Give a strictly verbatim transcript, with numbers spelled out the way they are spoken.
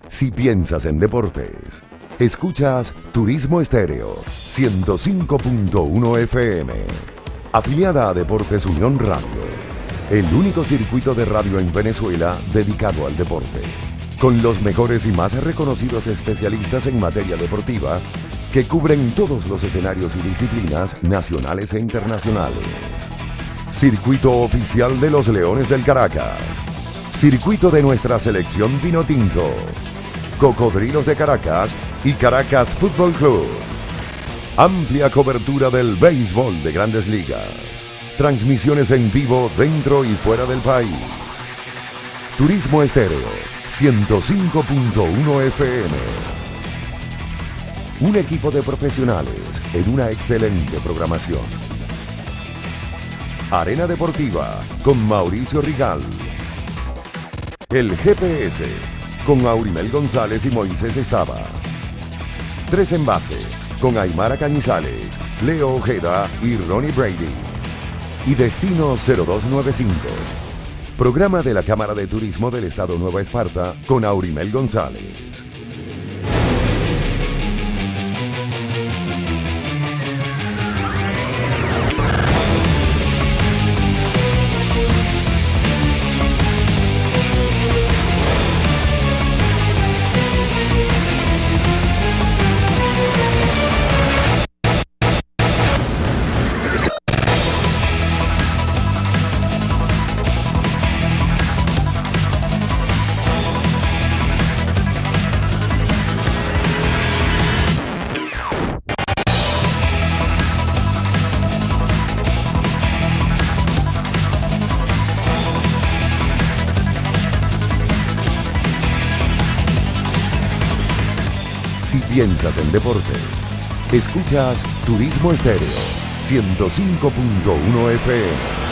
Si piensas en deportes, escuchas Turismo Estéreo ciento cinco punto uno F M, afiliada a Deportes Unión Radio, el único circuito de radio en Venezuela dedicado al deporte, con los mejores y más reconocidos especialistas en materia deportiva que cubren todos los escenarios y disciplinas nacionales e internacionales. Circuito oficial de los Leones del Caracas, circuito de nuestra selección Vinotinto, Cocodrilos de Caracas y Caracas Fútbol Club. Amplia cobertura del béisbol de Grandes Ligas. Transmisiones en vivo dentro y fuera del país. Turismo Estéreo ciento cinco punto uno F M. Un equipo de profesionales en una excelente programación. Arena Deportiva con Mauricio Rigal. El G P S con Aurimel González y Moisés Estaba. Tres en base con Aymara Cañizales, Leo Ojeda y Ronnie Brady. Y Destino cero dos nueve cinco. Programa de la Cámara de Turismo del Estado Nueva Esparta con Aurimel González. Si piensas en deportes, escuchas Turismo Estéreo ciento cinco punto uno F M.